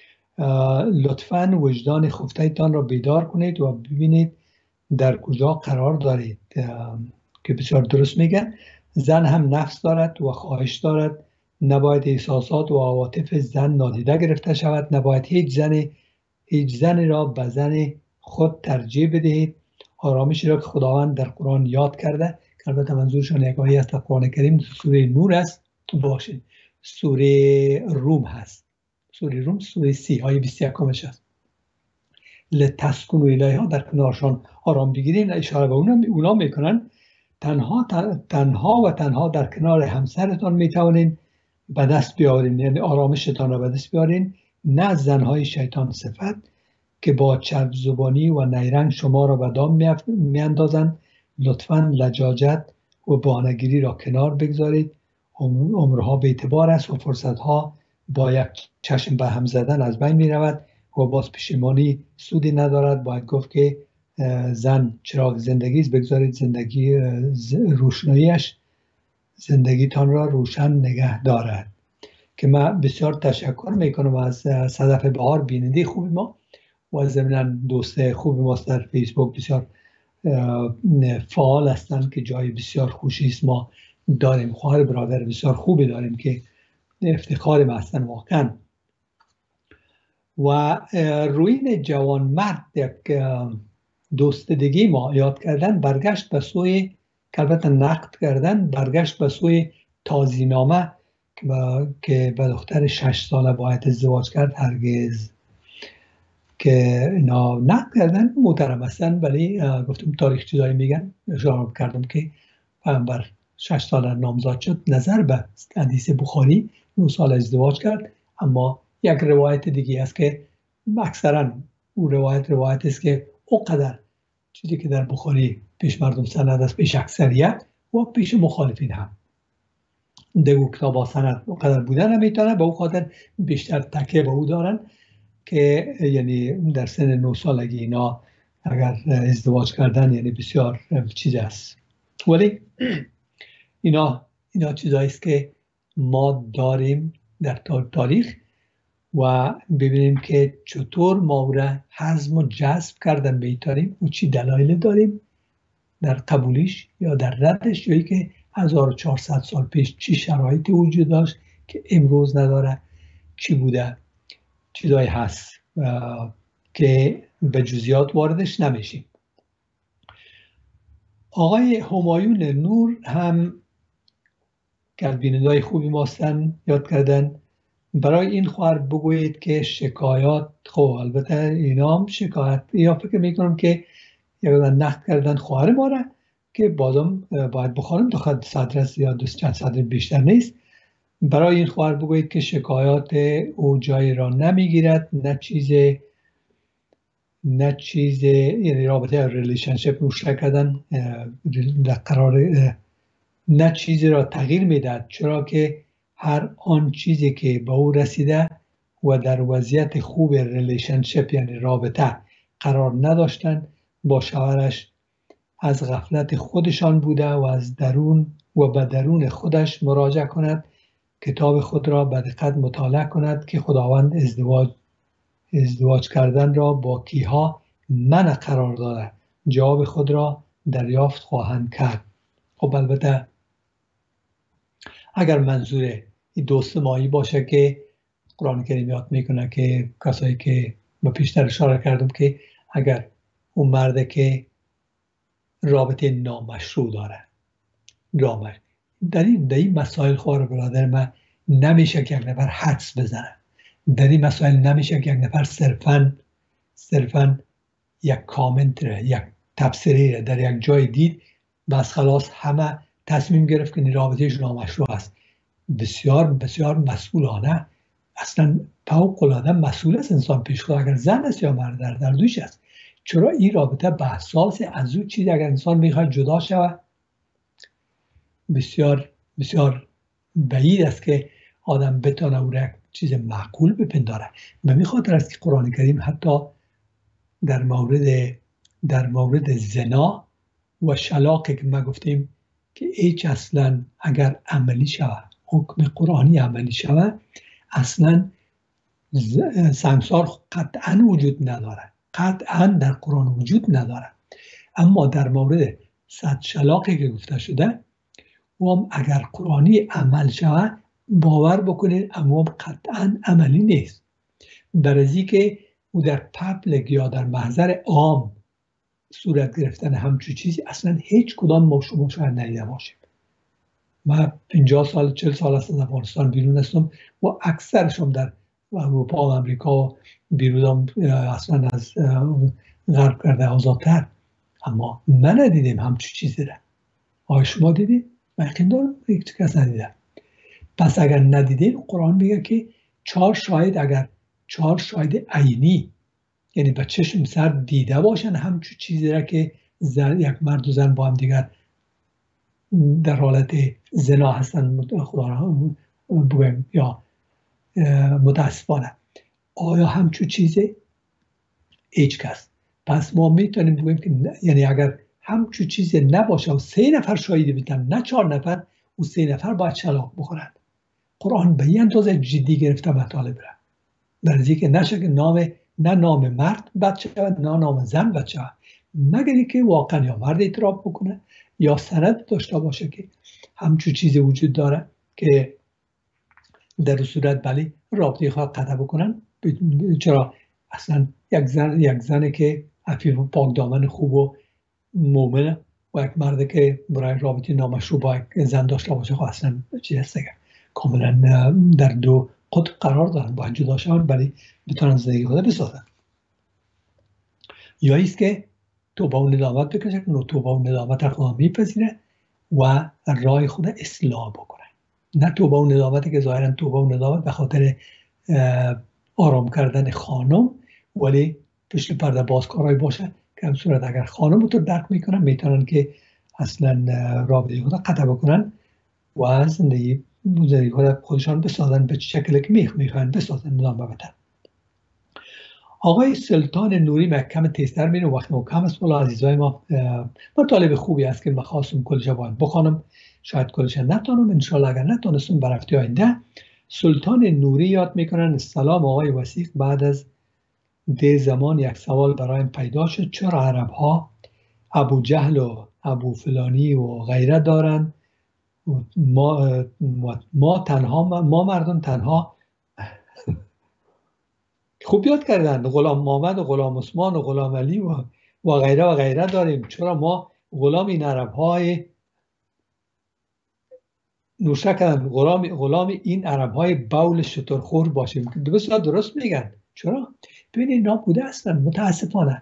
لطفاً وجدان خفته‌تان را بیدار کنید و ببینید در کجا قرار دارید. که بسیار درست میگن، زن هم نفس دارد و خواهش دارد. نباید احساسات و عواطف زن نادیده گرفته شود. نباید هیچ زن هیچ زن را به زن خود ترجیح بدهید. آرامشی را که خداوند در قرآن یاد کرده، که البته منظورشان یک آیه است در قرآن کریم، سوره نور است، باشید سوره روم هست، سوره روم سوره سی آیه بیست و یک است. لتسکنوا الیها، در کنارشان آرام بگیرید. اشاره به اونا اونا میکنن تنها تنها و تنها در کنار همسرتان میتوانید به دست بیارین، یعنی آرامشتان را به دست بیارین، نه زنهای شیطان صفت که با چرب زبانی و نیرنگ شما را به دام میاندازند. لطفاً لجاجت و بهانه‌گیری را کنار بگذارید. عمرها به اعتبار است و فرصتها با یک چشم به هم زدن از بین می رود و باز پشیمانی سودی ندارد. باید گفت که زن چراغ زندگی است، بگذارید زندگی روشناییش زندگیتان را روشن نگه دارد. که من بسیار تشکر میکنم از صدف بهار، بیننده خوب ما و ضمناً دوست خوب ما در فیسبوک بسیار فعال هستند که جای بسیار خوشی است. ما داریم خواهر برادر بسیار خوبی داریم که افتخار ما هستند واقعا. و روین جوان مرد یک دوست دیگه ما یاد کردن، برگشت به سوی که البته نقد کردن، برگشت به سوی تازینامه که به دختر شش ساله باید ازدواج کرد. هرگز که اینا نقد کردن محترم هستن، ولی گفتم تاریخ چیزایی میگن. اشاره کردم که پیامبر شش ساله نامزاد شد، نظر به حدیث بخاری نه سال ازدواج کرد. اما یک روایت دیگه است که اکثرا او روایت روایت است که اونقدر چیزی که در بخاری پیش مردم سند است پیش اکثریت و پیش مخالفین هم دو کتاب ها سند اونقدر بودن نمیتونه به او خاطر بیشتر تکیه به او دارن که یعنی در سن نه سالگی اینا اگر ازدواج کردن یعنی بسیار چیز است. ولی اینا اینا چیزایی است که ما داریم در تاریخ و ببینیم که چطور ما او را هضم و جذب کردن میتونیم و چی دلایل داریم در قبولیش یا در ردش، یا که هزار و چهارصد سال پیش چی شرایطی وجود داشت که امروز نداره، چی بوده، چیزایی هست که به جزئیات واردش نمیشیم. آقای همایون نور هم که بینندای خوبی ماستن یاد کردن برای این خواهر بگویید که شکایات، خب البته اینا هم شکایت یا فکر میکنم که یک نقد کردن خواهر ما را که بازم باید بخوانم تا خد صدر یا دوست چند صدر بیشتر نیست. برای این خواهر بگویید که شکایات او جایی را نمیگیرد، نه چیز نه چیز یعنی رابطه ریلیشنشپ روش کردن در قرار نه چیزی را تغییر میدهد، چرا که هر آن چیزی که به او رسیده و در وضعیت خوب ریلیشنشپ یعنی رابطه قرار نداشتن با شوهرش از غفلت خودشان بوده و از درون و به درون خودش مراجعه کند، کتاب خود را به دقت مطالعه کند که خداوند ازدواج ازدواج کردن را با کیها منع قرار داده، جواب خود را دریافت خواهند کرد. خب البته اگر منظور دوست مایی باشه که قرآن کریم یاد میکنه که کسایی که با پیشتر اشاره کردم که اگر اون مرده که رابطه نامشروع داره رامش در این, در این مسائل خوار برادر من نمیشه که یک نفر حدس بزنه، در این مسائل نمیشه که یک نفر صرفاً صرفاً یک کامنت را یک تفسیری را در یک جای دید بس خلاص همه تصمیم گرفت که این رابطهش نامشروع است. بسیار بسیار مسئولانه، اصلا فوق العاده مسئول است انسان پیش خود، اگر زن است یا مرد در در دوش است. چرا این رابطه به اساس از او چیز اگر انسان میخواد جدا شود بسیار بسیار بعید است که آدم بتونه او را یک چیز معقول بپنداره. به می خاطر است که قرآن کریم حتی در مورد در مورد زنا و شلاقی که ما گفتیم که هیچ اصلا اگر عملی شود حکم قرآنی عملی شود اصلا سنگسار قطعا وجود نداره، قطعا در قرآن وجود نداره، اما در مورد صد شلاقی که گفته شده و هم اگر قرآنی عمل شود باور بکنید اما قطعا عملی نیست، برای که او در پبلک یا در محضر عام صورت گرفتن همچون چیزی اصلا هیچ کدام ما شما شاید ندیده باشیم. من پنجاه سال چهل سال است از افغانستان بیرون هستم و اکثرشم در اروپا و امریکا بیرون اصلا از غرب کرده آزادتر، اما من ندیدیم همچون چیزی را. آیا شما دیدید؟ من یقین دارم یک کس ندیده. پس اگر ندیدید قرآن میگه که چهار شاهد اگر چهار شاهد عینی یعنی به چشم سر دیده باشن همچون چیزی را که زن، یک مرد و زن با هم دیگر در حالت زنا هستن خدا را بگویم یا متاسفانه، آیا همچون چیزی؟ هیچ کس. پس ما میتونیم بگویم که یعنی اگر همچون چیزی نباشه و سه نفر شاهدی بیتن نه چهار نفر و سه نفر باید شلاق بخورند. قرآن به این اندازه جدی گرفته مطالب را برای که نشه که نام نه نام مرد بد شود نه نام زن بد شود، مگر که واقعا یا مرد اعتراف بکنه یا سند داشته باشه که همچون چیزی وجود داره که در صورت بلی رابطه خواهد قطع بکنن. چرا اصلا یک زن یک زنه که عفیف و پاک دامن خوب و مومنه و یک مرد که برای رابطه نامشروع با یک زن داشته باشه خب اصلا چی هست دیگه کاملا در دو قطب قرار دارن باید جدا شون ولی بتونن زندگی خود بسازن. یا ایست که توبه و ندامت بکشه که توبه و ندامت را خدا میپذیره و راه خود اصلاح بکنه، نه توبه و ندامتی که ظاهرا توبه و ندامت به خاطر آرام کردن خانم ولی پشت پرده بازکارای باشه که هم صورت اگر خانم تو درک میکنن میتونن که اصلا رابطه خود قطع بکنن و زندگی زندگی خودشان بسازن به شکلی که میخ میخوان بسازن نظام ببتن. آقای سلطان نوری محکم تیزتر میره وقت محکم است. والا عزیزای ما مطالب خوبی است که مخواستم کلش باید بخوانم، شاید کلش نتونم، انشالله اگر نتونستم بر هفته آینده. سلطان نوری یاد میکنن: سلام آقای وثیق، بعد از ده زمان یک سوال برایم پیدا شد، چرا عرب ها ابو جهل و ابو فلانی و غیره دارن؟ ما, ما تنها ما مردم تنها خوب یاد کردن غلام محمد و غلام عثمان و غلام علی و و غیره و غیره داریم، چرا ما غلام این عرب های نوشته کردن غلام غلام این عرب های بول شترخور باشیم؟ بسیار درست میگن. چرا؟ ببینید اینا بوده هستن متاسفانه.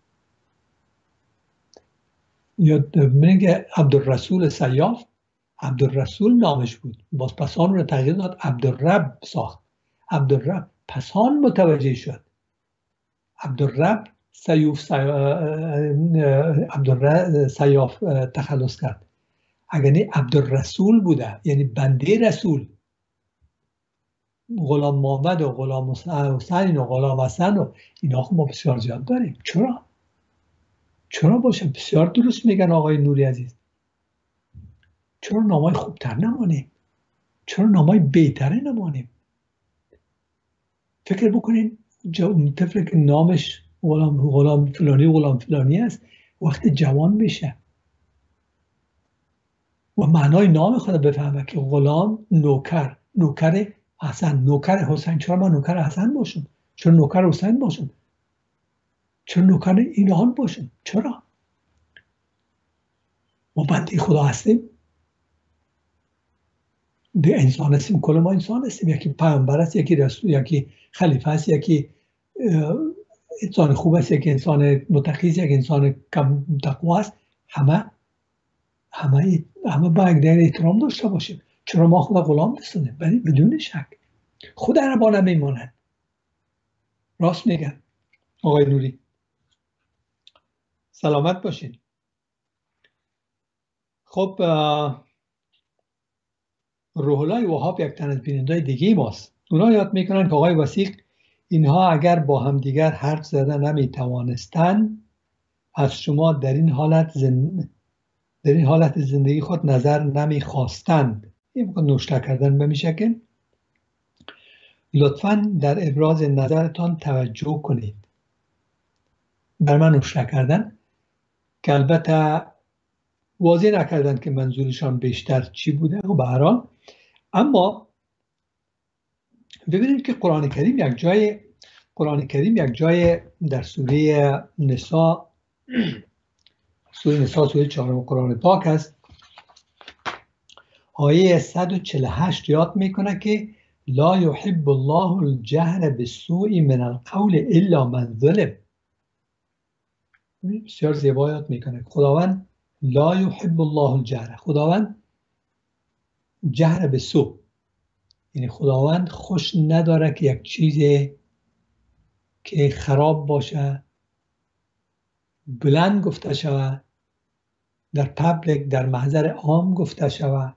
یا میگه عبدالرسول سیاف، عبدالرسول نامش بود، باز پسان رو تغییر داد عبدالرب ساخت. عبدالرب پسان متوجه شد. عبدالرب سیوف عبدالرب سیاف تخلص کرد. اگر نه عبدالرسول بوده، یعنی بنده رسول. غلام محمد و غلام حسین و غلام حسن و اینا خب ما بسیار زیاد داریم. چرا؟ چرا باشه؟ بسیار درست میگن آقای نوری عزیز. چرا نامای خوبتر نمانیم؟ چرا نامای بهتره نمانیم؟ فکر بکنین طفل که نامش غلام غلام فلانی غلام فلانی است، وقت جوان بشه و معنای نام خود بفهمه که غلام نوکر، نوکر حسن، نوکر حسین، چرا من نوکر حسن باشم؟ چرا نوکر حسین باشم؟ چرا نوکر اینان باشم؟ چرا؟ ما بنده خدا هستیم، به انسان هستیم، کل ما انسان هستیم. یکی پیامبر است، یکی رسول، یکی خلیفه است، یکی انسان خوب است، یکی انسان متقی است، یکی انسان کم تقوا است. همه همه همه با یک دیگر احترام داشته باشیم. چرا ما خدا غلام بسازیم؟ ولی بدون شک خود عربا نمیمانند. راست میگن آقای نوری. سلامت باشین. خب روح الله وهاب یک تن از بینندای دیگه ماست. اونا یاد میکنن که آقای وثیق اینها اگر با هم دیگر حرف زده نمیتوانستن، از شما در این حالت زن... در این حالت زندگی خود نظر نمیخواستند. این موقع نوشته کردن به میشکل. لطفاً در ابراز نظرتان توجه کنید. بر من نوشته کردن که البته واضح نکردن که منظورشان بیشتر چی بوده و به هر حال. اما ببینید که قرآن کریم یک جای قرآن کریم یک جای در سوره نساء سوره نساء سوره چهارم قرآن پاک است، آیه صد و چهل و هشت یاد میکنه که لا يحب الله الجهر بالسوء من القول الا من ظلم. بسیار زیبا یاد میکنه خداوند لا يحب الله الجهر، خداوند جهر بالسوء، یعنی خداوند خوش نداره که یک چیزی که خراب باشه بلند گفته شود، در پبلیک در محضر عام گفته شود،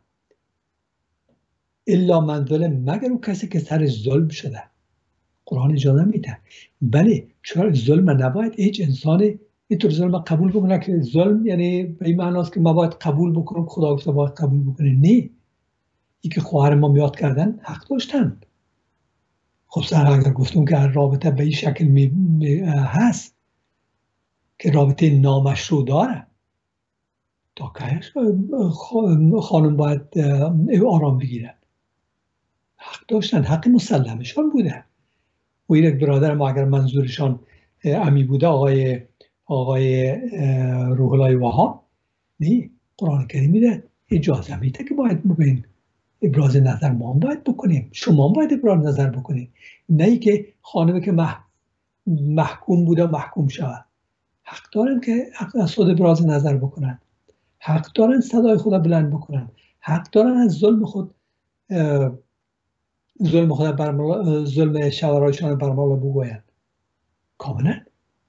الا من ظلم، مگر اون کسی که سر ظلم شده. قرآن اجازه میده. بله، چرا ظلم نباید هیچ انسانی اینطور ظلم قبول بکنه که ظلم یعنی به این معناست که ما باید قبول بکنم، خدا گفته باید قبول بکنه. نه، این که خواهر ما یاد کردن حق داشتن. خب سر اگر گفتم که رابطه به این شکل می می هست که رابطه نامشروع داره، تا کهش خانم باید آرام بگیرن. حق داشتن، حق مسلمشان بوده. و یک برادر ما اگر منظورشان امی بوده آقای آقای روح الله وهاب، نه، قرآن کریم میده اجازه میده که باید بگوین ابراز نظر ما هم باید بکنیم، شما هم باید ابراز نظر بکنیم. نه ای که خانمه که محکوم بوده محکوم شود. حق دارن که حق از خود ابراز نظر بکنن، حق دارن صدای خود بلند بکنن، حق دارن از ظلم خود ظلم خود برمالا ظلم شوهرایشان برمالا بگوین. کاملا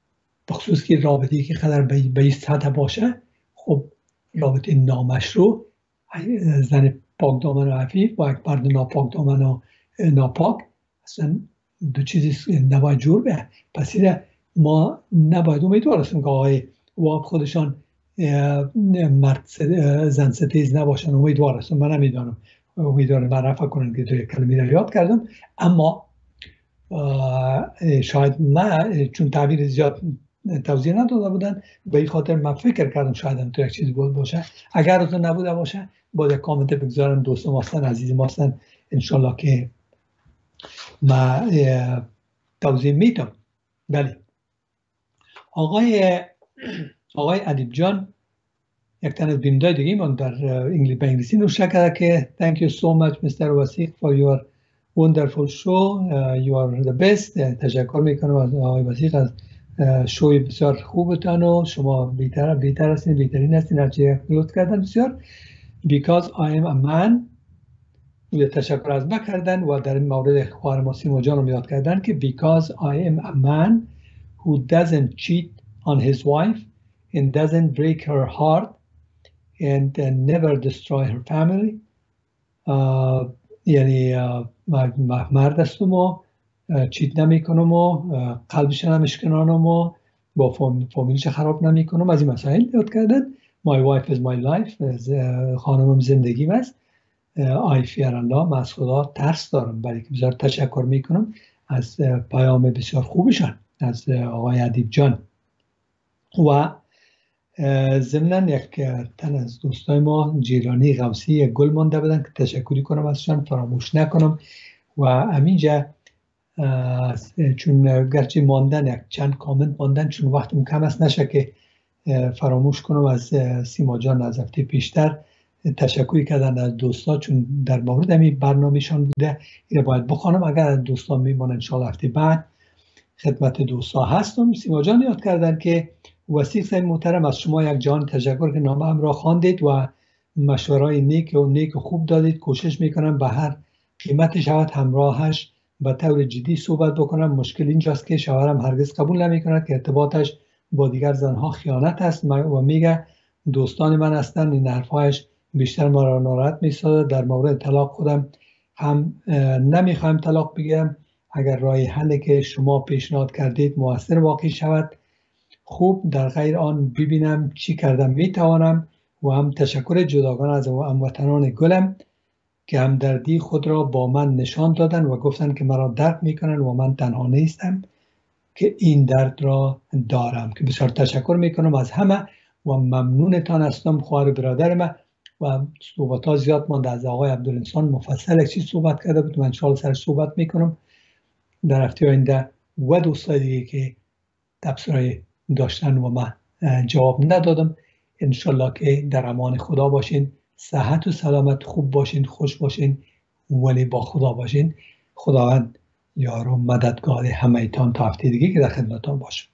بخصوص که رابطه‌ای که قدر به این سطح باشه، خب رابطه نامشروع زن پاک دامن و عفیف با یک مرد ناپاک دامن و ناپاک اصلا دو چیزی نباید جور به. پس ما نباید امیدوار هستیم که آقای واب خودشان مرد زن ستیز نباشن. امیدوار هستم، من نمیدانم، امیدوارم من فکر کنم که توی کلمه رو یاد کردم، اما شاید من چون تعبیر زیاد توضیح نداده بودن به این خاطر من فکر کردم شاید هم تو یک چیزی بود باشه. اگر از نبوده باشه باید یک کامنت بگذارم. دوستم هستن، عزیزم هستن، انشالله که من توضیح میدم. بله آقای آقای ادیب جان یک تن از بیننده دیگه من در انگلیسی به انگلیسی نوشته کرده که thank you so much Mister وثیق for your wonderful show uh, you are the best. تشکر میکنم از آقای وثیق از شوی بسیار خوبتان و شما بیتر بیتر هستین، بهترین هستین هرچی لطف کردن بسیار. because I am a man تشکر از ما کردن و در این مورد خواهر ما سیما جان رو یاد کردن که because I am a man who doesn't cheat on his wife and doesn't break her heart and uh, never destroy her family. uh, یعنی uh, مرد هستم و چیت نمی کنم و قلبش نمیشکنانم و با فامیلش خراب نمی کنم. از این مسائل یاد کردن. My wife is my life. خانمم زندگیم است. I fear Allah. من از خدا ترس دارم. برای که بسیار تشکر می کنم از پیام بسیار خوبشان از آقای ادیب جان. و ضمناً یک تن از دوستای ما جیرانی غوثی یک گل مانده بودن که تشکری کنم ازشان، فراموش نکنم. و همینجا چون گرچه ماندن یک چند کامنت ماندن، چون وقتم کم است نشه که فراموش کنم از سیما جان از هفته پیشتر تشکری کردن از دوستا، چون در مورد همین برنامه‌شان بوده اینو باید بخوانم. اگر از دوستان میمونن ان شاء الله هفته بعد خدمت دوستا هستم. سیما جان یاد کردن که وثیق صاحب محترم از شما یک جان تشکر که نامه هم را خواندید و مشورای نیک و نیک و خوب دادید. کوشش میکنم به هر قیمت شود همراهش به طور جدی صحبت بکنم. مشکل اینجاست که شوهرم هرگز قبول نمیکند که ارتباطش با دیگر زنها خیانت است و میگه دوستان من هستن. این حرفایش بیشتر ما را ناراحت میسازد. در مورد طلاق خودم هم نمیخوایم طلاق بگیرم. اگر راه حلی که شما پیشنهاد کردید موثر واقع شود خوب، در غیر آن ببینم چی کردم میتوانم. و هم تشکر جداگانه از هموطنان گلم که همدردی خود را با من نشان دادن و گفتن که مرا درک میکنن و من تنها نیستم که این درد را دارم. که بسیار تشکر میکنم از همه و ممنونتان هستم خواهر برادر من. و صحبت ها زیاد مانده. از آقای عبدالانسان مفصل یک چیز صحبت کرده بود، من انشاءالله سر صحبت میکنم در هفته آینده. و دوستای دیگه که تبصره‌ای داشتن و من جواب ندادم، انشالله که در امان خدا باشین، صحت و سلامت خوب باشین، خوش باشین، ولی با خدا باشین. خداوند یار و مددگار همه تان تا هفته دیگه که در خدمتتان باشم.